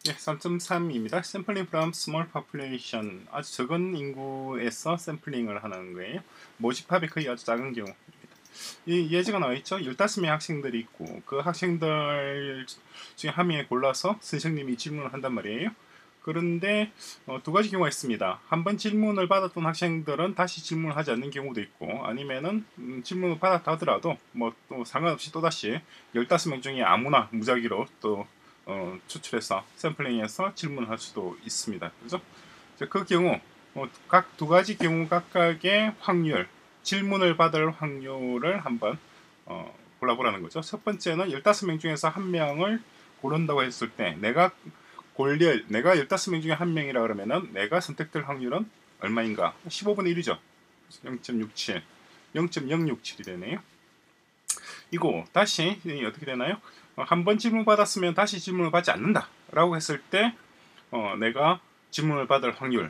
예, 3.3입니다. Sampling from small population. 아주 적은 인구에서 샘플링을 하는 거예요. 모집합이 거의 아주 작은 경우. 이 예제가 나와 있죠. 15명의 학생들이 있고 그 학생들 중에 한 명에 골라서 선생님이 질문을 한단 말이에요. 그런데 두 가지 경우가 있습니다. 한번 질문을 받았던 학생들은 다시 질문을 하지 않는 경우도 있고, 아니면은 질문을 받았다 하더라도 뭐 또 상관없이 또다시 15명 중에 아무나 무작위로 또 추출해서 샘플링해서 질문을 할 수도 있습니다. 그죠? 그 경우 각 두 가지 경우 각각의 확률, 질문을 받을 확률을 한번 골라보라는 거죠. 첫 번째는 15명 중에서 한 명을 고른다고 했을 때 내가 15명 중에 한 명이라 그러면은 내가 선택될 확률은 얼마인가? 15분의 1이죠. 0.67, 0.067이 되네요. 이거 다시 어떻게 되나요? 한 번 질문 받았으면 다시 질문을 받지 않는다 라고 했을 때 내가 질문을 받을 확률은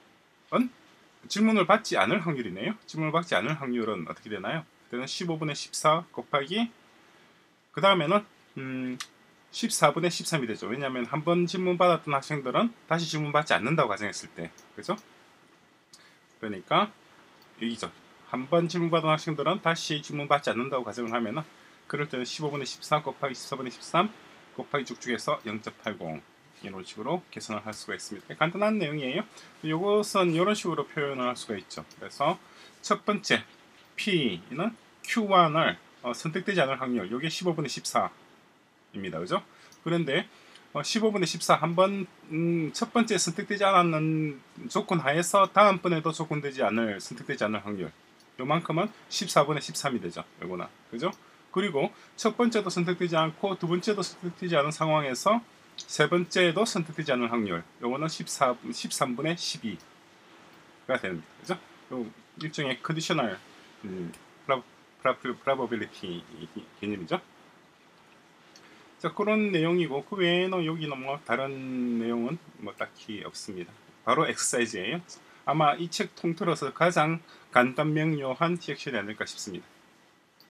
질문을 받지 않을 확률이네요. 질문을 받지 않을 확률은 어떻게 되나요? 그때는 15분의 14 곱하기 그 다음에는 14분의 13이 되죠. 왜냐하면 한 번 질문 받았던 학생들은 다시 질문 받지 않는다고 가정했을 때, 그죠? 그러니까 여기죠. 한 번 질문 받은 학생들은 다시 질문 받지 않는다고 가정을 하면은 그럴 때는 15분의 14 곱하기 14분의 13 곱하기 쭉쭉해서 0.80 이런 식으로 계산을 할 수가 있습니다. 간단한 내용이에요. 이것은 이런 식으로 표현을 할 수가 있죠. 그래서 첫 번째 P는 Q1을 선택되지 않을 확률, 이게 15분의 14입니다. 그죠? 그런데 15분의 14 한번 첫 번째 선택되지 않았는 조건 하에서 다음번에도 선택되지 않을 확률, 요만큼은 14분의 13이 되죠. 요거나, 그죠? 그리고 첫 번째도 선택되지 않고 두 번째도 선택되지 않은 상황에서 세 번째도 선택되지 않은 확률, 요거는 13분의 12가 됩니다. 그죠? 요 일종의 컨디셔널 probability 개념이죠. 자, 그런 내용이고 그 외에는 여기는 뭐 다른 내용은 뭐 딱히 없습니다. 바로 엑서사이즈예요. 아마 이 책 통틀어서 가장 간단 명료한 섹션이 아닐까 싶습니다.